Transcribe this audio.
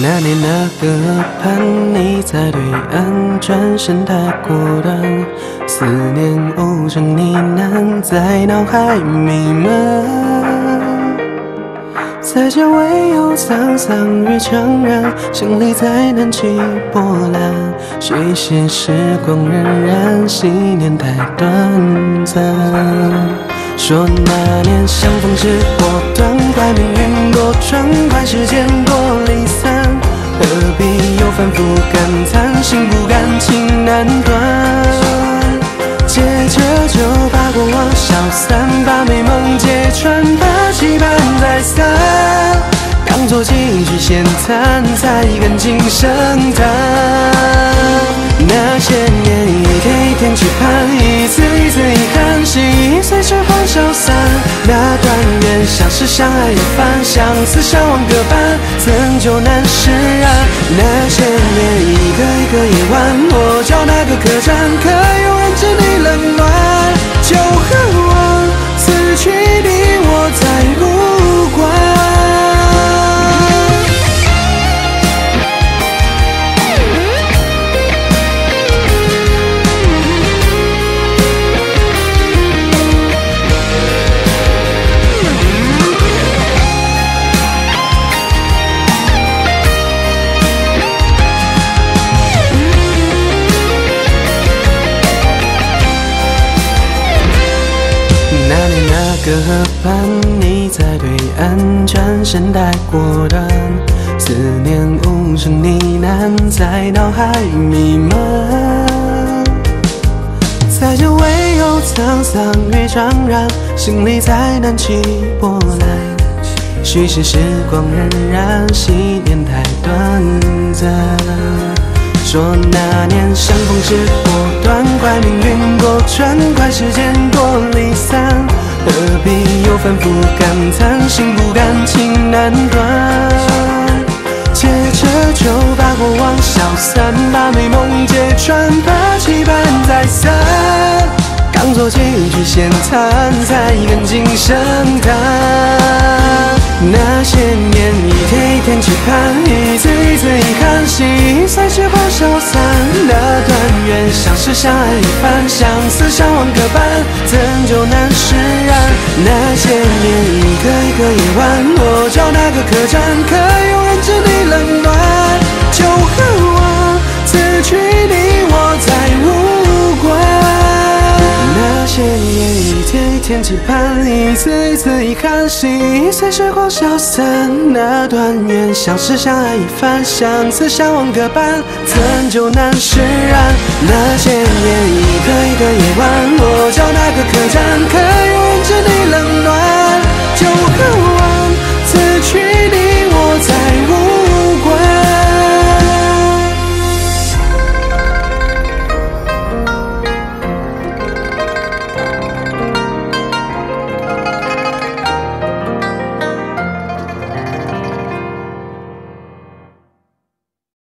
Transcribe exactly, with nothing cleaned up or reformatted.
那年那个河畔，你在对岸，转身带过的思念无声呢喃，在脑海弥漫。再见唯有沧桑与怅然，心里再难起波澜。许些时光荏苒，昔年太短暂。说那年相逢时果断，怪命运多舛，怪时间多离散。何必又反复感叹，心不甘情难断。借着酒把过往消散，把美梦揭穿，把期盼再散，当作几句闲谈，才敢轻声叹。那些年一天一天期盼，一次一次遗憾，心已随时光消散。那段缘像是相爱一番，相思相望各半，怎就难释然？那些年一个一个夜晚，我找那个客栈，可有人知你冷暖？就恨我此去你我再无关。那个河畔，你在对岸，转身带过的思念无声呢喃，在脑海弥漫。再见唯有沧桑与怅然，心里再难起波澜。许是时光荏苒，昔年太短暂。说那年相逢时果断，怪命运多舛，怪时间多离散。何必又反复感叹，心不甘情难断。借着酒把过往消散，把美梦揭穿，把期盼再散，当作几句闲谈，才敢轻声叹。那些年一天一天期盼，一次一次遗憾，心已随时光消散。那段缘像是相爱一番，相思相望各半，怎就难释然？那些年一个一个夜晚，我找那个客栈，可有人知你冷暖？就恨我此去你我再无关。那些年一天一天期盼，一次一次遗憾，心已随时光消散。那段缘像是相爱一番，相思相望各半，怎就难释然？那些年一个一个夜晚，我找那个客栈，